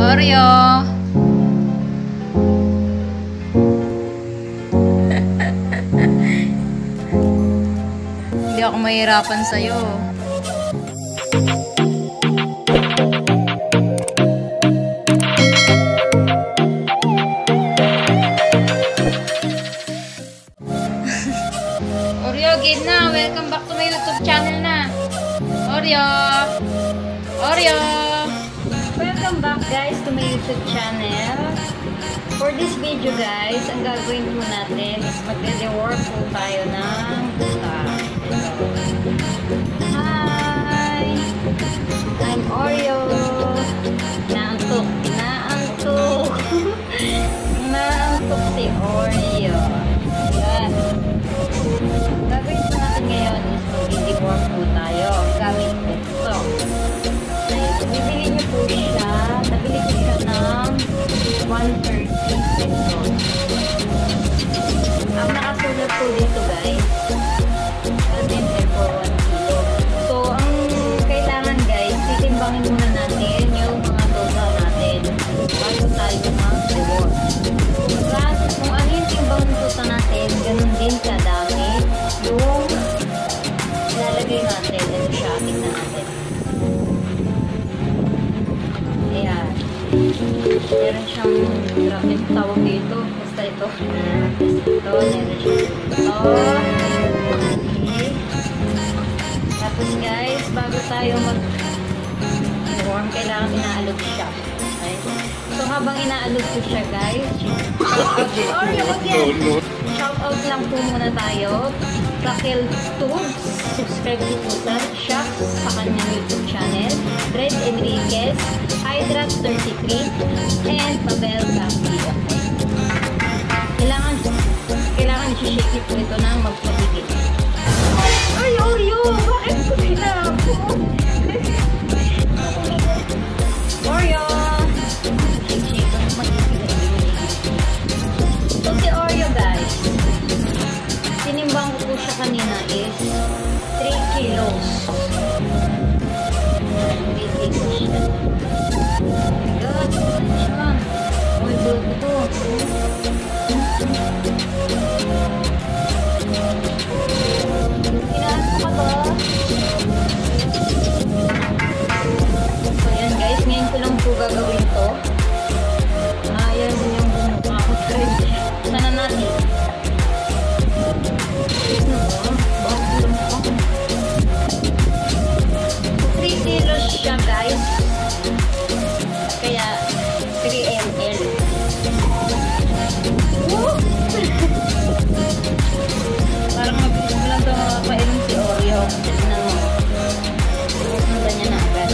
Oreo. Hindi ako mahirapan sa'yo. Oreo, game na. Welcome back to my YouTube channel na. Oreo. Oreo. Welcome back guys to my YouTube channel. For this video guys, ang gagawin po natin is magde-dework po tayo ng buka. Hi! I'm Oreo. Naantok. Naantok. Naantok si Oreo. Ayan. Gagawin po natin ngayon is magde-dework po tayo gamit ito. Bibili niyo po siya. Nabili ko siya ng 130 pesos. Ang nakasulat po dito guys, 110 for 1 kilo. So, ang kailangan guys, titimbangin muna natin yung mga dosa natin bago tayo mag-dework. Kung ano yung timbangin dosa natin, ganun din kadami yung ilalagay natin. Ito siya, tignan natin. Ayan. Meron siyang grabe tawag dito. Basta ito. Ito. Meron siyang ito. Okay. Tapos guys, bago tayo mag-warm, kailangan inaalog siya. Okay? So habang inaalog ko siya guys, shout out lang po muna tayo. Raquel Tubes, subscribe po siya sa kanyang YouTube channel. Red Enriquez, Hydrat 33, and Pavel Gapi. Kailangan i-shake po ito ng magpapigil. Ay, Oreo! Bakit ko sinapo? Oreo! Shake ko ng magpapigil. So, si Oreo guys, tinimbang ko po siya kanina is 3 kilos. Basic ko siya. God, siya. Uy, bulto to. Inaas ko ka ba? So, yan guys. Ngayon ko lang po gagawin to. Ayan yung bumukha ko. Sana natin. 3 kilos siya guys, kaya 3 ml. Parang mabilis mo lang ito makapainom si Oreo. Tignan mo, pupunta niya na agad.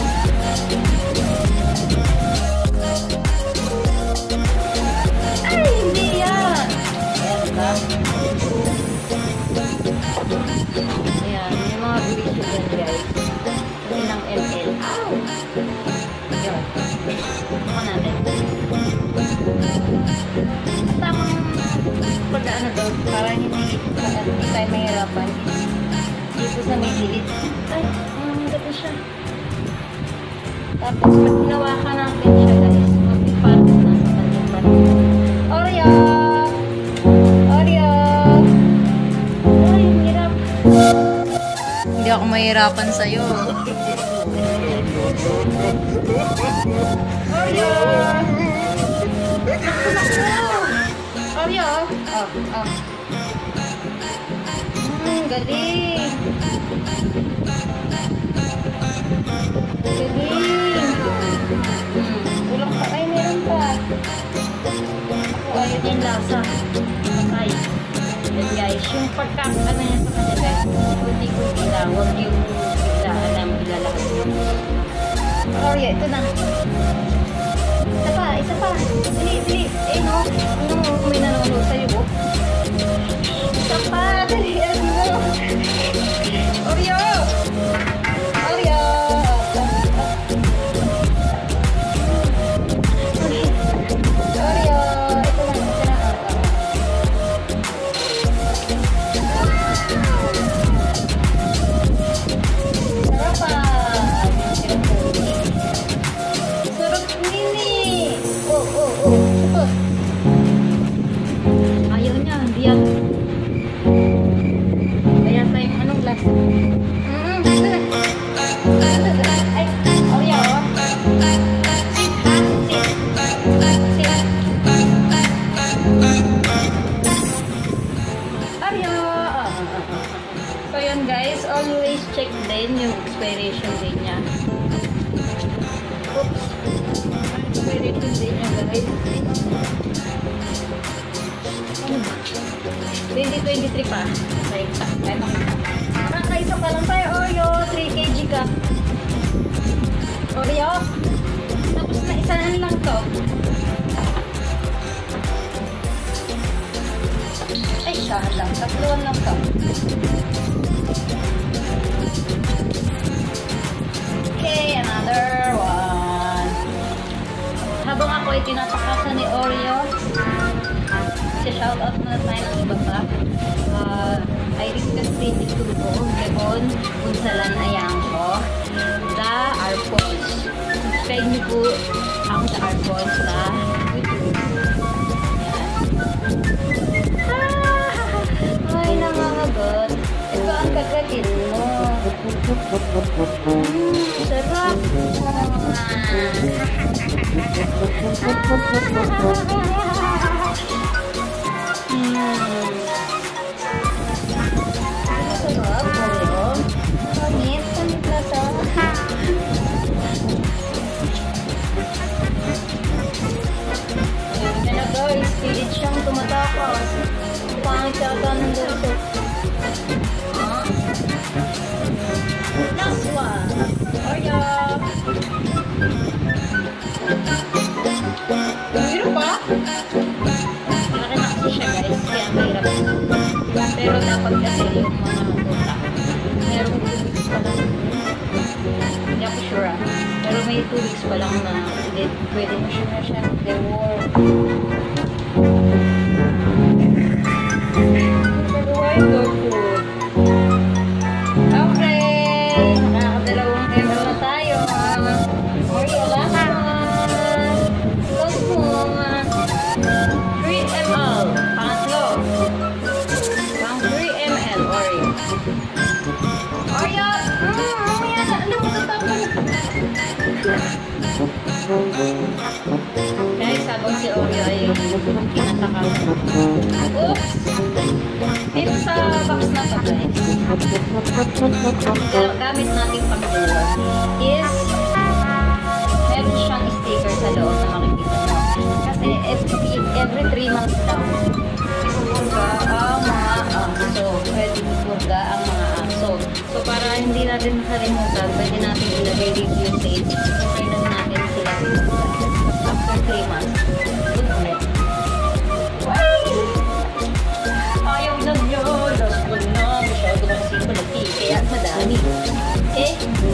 Ay, hindi yan. Ayan ba? Ayan, yung mga bilis yun guys. Ilang ml. Ow! Yun. Mukha natin. Tamang pag-ano daw, para hindi tayo mahirapan. Dito sa may gilid. Ay, ganda siya. Tapos, pag hinawakan natin siya guys, mapipato na sa kanyang panin. Oreo! Oreo! Ay, hirap. Hindi ako mahirapan sa'yo. Oreo! Oreo! Oh. Galing! Galing! Kulang pa. Ay, meron pa. Ako, ayun yung lasa. Okay. Yan guys, yung pagkakana niya sa kanya guys, kunti-kunti lang. Huwag yung biglaan na ilalakad yung Oreo, ito na. Isa pa. Dali. Eh no, may nanonood sa'yo po. Isa pa, dali. Oreo! Oreo! Oreo! Ito na. Sarap pa! Sarap nini! 2023 pa. Nakakaisa pa lang tayo, Oreo. 3 kg ka. Oreo. Tapos na isahan lang to. Ay, isahan lang. Tatluan lang to. Okay, another one. Habang ako ay tinatakasan ni Oreo, shoutout muna tayo ng iba pa. I request baby to Devon Unsalan Ayangko, The Arpons. Subscribe niyo po ang The Arpons sa YouTube. Ay, nangangagot. Ito ang kagatin mo. Sarap. Pilit siyang tumatakas. Pangit yata ng ganito. Last one. Oreo. Mahirap pa? Malaki na kasi siya guys. Kaya mahirap. Pero dapat kasi yung mga utak. Merong 2 weeks pa lang. Hindi ako sure ah. Pero may 2 weeks pa lang na pwede mo siya mag-reward. Okay, nakakadalawang kilo na tayo. Oreo lang naman. Close mo. 3 ml. Pangatlo. Pang 3 ml Oreo. Oreo! Mamaya na. Ano mo tatapon? Guys, sabang si Oreo ay kinatakaw. Oops! Dito sa box na to guys, gamit natin pang-deliver is meron siyang sticker sa loob na makikita mo. Kasi every 3 months daw, ipupurga ang mga aso. Pwede ipupurga ang mga aso. So, para hindi natin makalimutan, pwede natin ilagay dito yung date. So, pwede natin sila after 3 months. Good ulit. Ayaw na nyo, last one na. Masyado kasi malaki, kaya madami. Okay?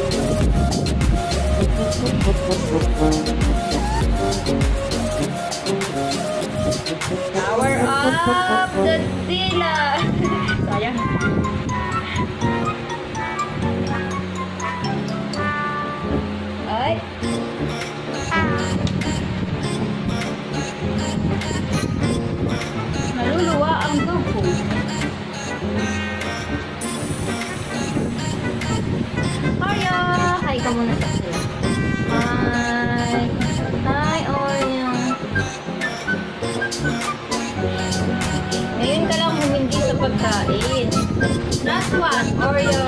Power up the dila! Sayang. Ay! Naluluwa ang dugo. Oreo! Hi ka muna sa sila. Hi! Hi, Oreo! Ngayon ka lang humindi sa pagkain. Last one, Oreo!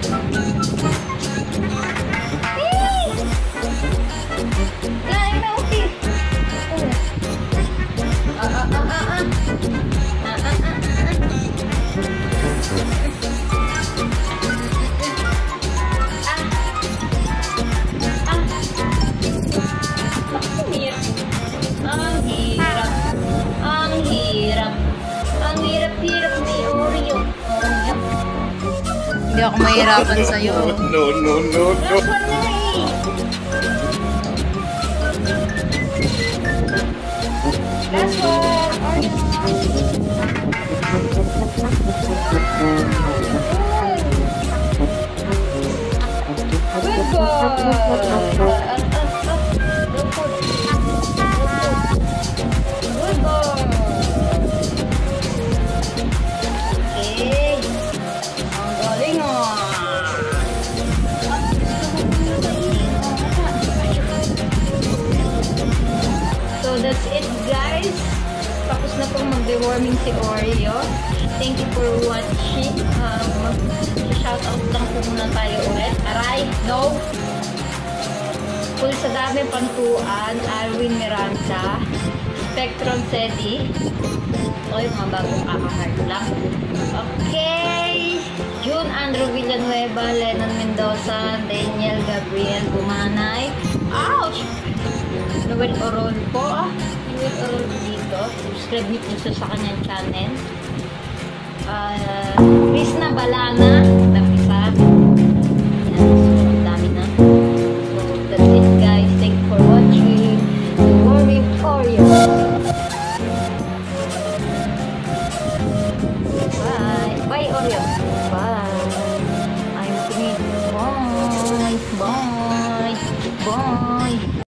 Hey! Kain na, okay! Hindi ako mahirapan sa'yo. No. Last one na eh. Last one. Good boy. Good boy. Okay. Ang galing oh. So that's it guys. Tapos na pong mag-deworming si Oreo. Thank you for watching. Shoutout lang po muna tayo ulit. Aray, no! Pulsadame Pantuan, Arwin Miranda, Spectrum Sedi. O yung mga bagong kakahard lang. Okay. June Andrew Villanueva, Lennon Mendoza, Daniel Gabriel Bumanay. Ouch! Noel Orolpo. Noel Orolpo dito. Subscribe niyo po sa kanyang channel. Krishna Balana. Dami pa. Yan. So, ang dami na. So, that's it guys. Thank you for watching. The Warrior Oreo. Bye. Bye, Oreo. Bye. I'm free. Bye. Bye. Bye.